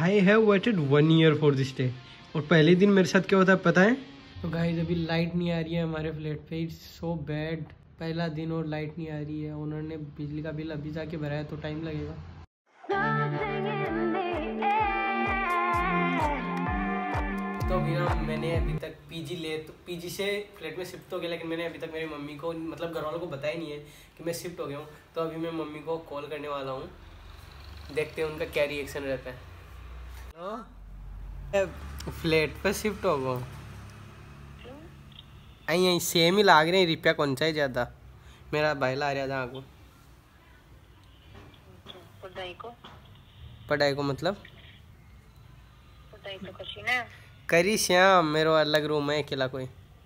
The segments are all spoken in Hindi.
I have waited 1 year for this day. और पहले दिन मेरे साथ क्या होता है पता है? तो गाइस अभी लाइट नहीं आ रही है हमारे फ्लैट पे, इट्स सो बैड। पहला दिन और लाइट नहीं आ रही है। उन्होंने बिजली का बिल अभी जाके भरा है तो टाइम लगेगा। तो अभी ना मैंने अभी तक पीजी से फ्लैट में शिफ्ट हो गया, लेकिन मैंने अभी तक मेरी मम्मी को मतलब घर वालों को बताया नहीं है कि मैं शिफ्ट हो गया हूँ। तो अभी मैं मम्मी को कॉल करने वाला हूँ, देखते हैं उनका क्या रिएक्शन रहता है। हेलो, फ्लैट पे शिफ्ट हो गया। यहीं सेम ही लाग रहे हैं रुपया कौन सा है ज़्यादा। मेरा भाई ला रहा था आपको पढ़ाई को मतलब तो करी श्याम मेरा अलग रूम है अकेला कोई।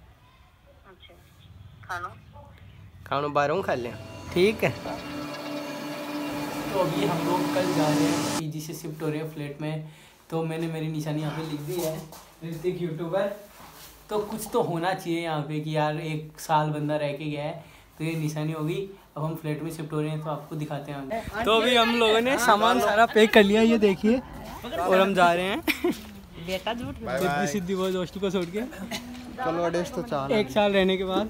अच्छा खानो बाहरों खा लिया ठीक है। तो अभी हम लोग कल जा रहे हैं पीजी से शिफ्ट हो रहे हैं फ्लैट में। तो मैंने मेरी निशानी यहाँ पे लिख दी है, ऋतिक यूट्यूबर। तो कुछ तो होना चाहिए यहाँ पे कि यार 1 साल बंदा रह के गया है, तो ये निशानी होगी। अब हम फ्लैट में शिफ्ट हो रहे हैं तो आपको दिखाते हैं। तो अभी हम लोगों ने सामान सारा पैक कर लिया, ये देखिए, और हम जा रहे हैं बेटा झूठ सिद्धि वो दोस्तों को छोड़ के तो 1 साल रहने के बाद।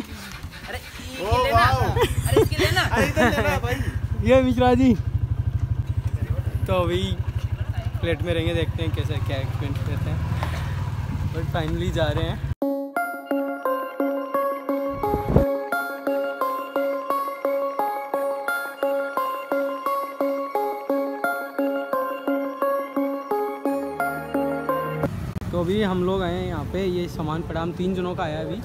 ये मिश्रा जी तो अभी फ्लैट में रहेंगे, देखते हैं कैसे क्या एक्सपीरियंस रहते हैं। बट फाइनली जा रहे हैं। तो अभी हम लोग आए हैं यहाँ पे, ये सामान पड़ा, हम 3 जनों का आया अभी।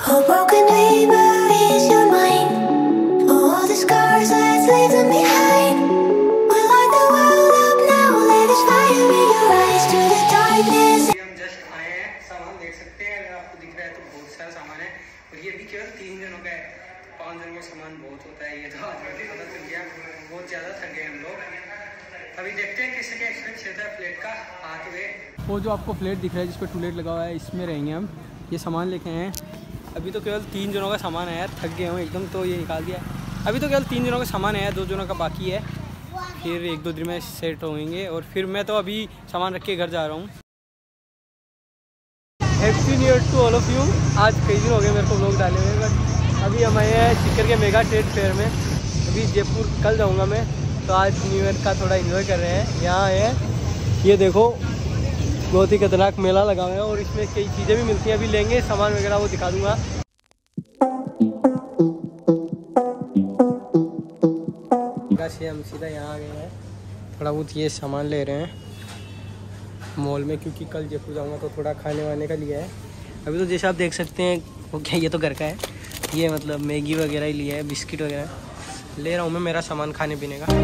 हम जस्ट आए हैं, सामान देख सकते हैं, अगर आपको दिख रहा है तो बहुत सारा सामान है। और ये भी केवल 3 जनों का है, 5 जनों का सामान बहुत होता है। ये तो आज भी पता चल गया, बहुत ज़्यादा थक गए हम लोग। अभी देखते हैं कैसे क्या एक्सपीरियंस रहता है फ्लैट का आते हुए। वो जो आपको फ्लैट दिख रहा है जिस पर टॉयलेट लगा हुआ है, इसमें रहेंगे हम। ये सामान लेके आए हैं। अभी तो केवल 3 जनों का सामान आया, थक गए हूँ एकदम, तो ये निकाल दिया। अभी तो केवल 3 जनों का सामान आया, 2 जनों का बाकी है। फिर 1-2 दिन में सेट होंगे और फिर मैं तो अभी सामान रख के घर जा रहा हूँ। Happy new year to all of you. आज कई दिन हो गए मेरे को व्लॉग डाले हुए, बट अभी हम आए हैं सीकर के मेगा ट्रेड फेयर में। अभी जयपुर कल जाऊँगा मैं, तो आज न्यू ईयर का थोड़ा एंजॉय कर रहे हैं। यहाँ आए हैं, ये देखो बहुत ही खतरनाक मेला लगा हुआ है और इसमें कई चीज़ें भी मिलती हैं। अभी लेंगे सामान वगैरह, वो दिखा दूँगा। से हम सीधा यहाँ आ गए हैं, थोड़ा बहुत ये सामान ले रहे हैं मॉल में, क्योंकि कल जयपुर जाऊँगा तो थोड़ा खाने वाने का लिया है। अभी तो जैसे आप देख सकते हैं वो क्या, ये तो घर का है, ये मतलब मैगी वगैरह ही लिया है, बिस्किट वगैरह ले रहा हूँ मैं, मेरा सामान खाने पीने का।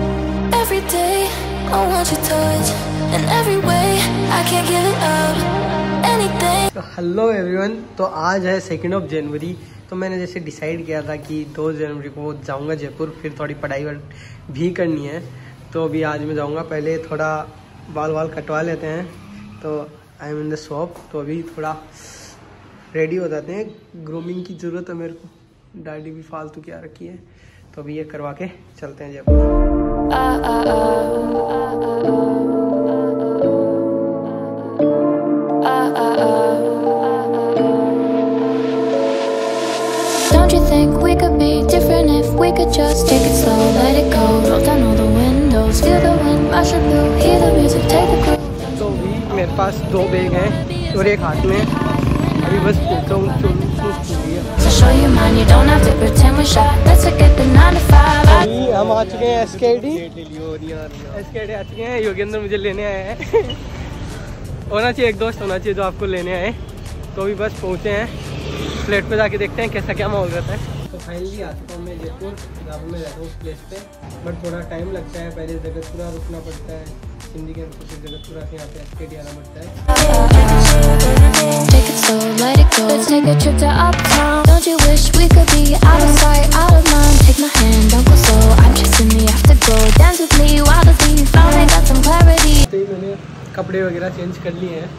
हेलो एवरीवन, तो आज है 2 जनवरी। तो मैंने जैसे डिसाइड किया था कि 2 जनवरी को जाऊंगा जयपुर, फिर थोड़ी पढ़ाई भी करनी है। तो अभी आज मैं जाऊंगा, पहले थोड़ा बाल कटवा लेते हैं। तो I am in the shop, तो अभी थोड़ा रेडी हो जाते हैं। ग्रूमिंग की ज़रूरत है मेरे को, दाढ़ी भी फालतू क्या रखी है, तो अभी ये करवा के चलते हैं Jaipur. Don't you think we could be different if we could just take it slow, let it go, roll down all the windows, feel the wind rushing through, hear the music, take the groove. तो अभी मेरे पास 2 बैग हैं और एक हाथ में, अभी बस पहुँचा हूँ। So show your mind, you don't have to pretend we're shy, let's forget the 9 to 5. अभी हम आ चुके हैं SKD आ चुके हैं। योगेंद्र मुझे लेने आए हैं। होना चाहिए एक दोस्त होना चाहिए जो आपको लेने आए। तो अभी बस पहुँचे हैं, फ्लैट पे जाके देखते हैं कैसा क्या माहौल रहता है। तो फाइनली आ चुका हूँ मैं जयपुर, जहाँ पर मैं रहता हूँ उस प्लेस पे, बट थोड़ा टाइम लगता है। पहले जगतपुरा रुकना पड़ता है, हिंदी के अंदर फिर जगतपुरा से यहाँ पे SKD आना पड़ता है। Take it slow, let it go, let's take a trip to uptown. Don't you wish we could be out of sight, out of mind? Take my hand, don't go slow, I'm chasing the afterglow. Dance with me while the beat finally got some clarity. मैंने कपड़े वगैरह चेंज कर लिए हैं।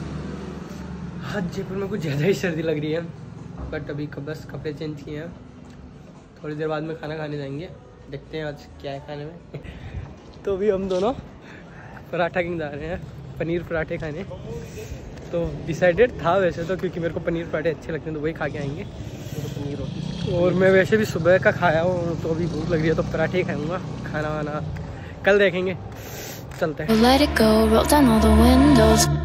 आज जयपुर में कुछ ज़्यादा ही सर्दी लग रही है, बट अभी बस कपड़े चेंज किए हैं। थोड़ी देर बाद में खाना खाने जाएंगे, देखते हैं आज क्या है खाने में। तो अभी हम दोनों पराठा किंग जा रहे हैं। पनीर पराठे खाने। तो डिसाइडेड था वैसे तो, क्योंकि मेरे को पनीर पराठे अच्छे लगते हैं तो वही खा के आएंगे। पनीर रोटी, और मैं वैसे भी सुबह का खाया हूँ तो अभी भूख लग रही है तो पराठे ही खाऊंगा। खाना वाना कल देखेंगे, चलते हैं। Let it go, roll down all the windows.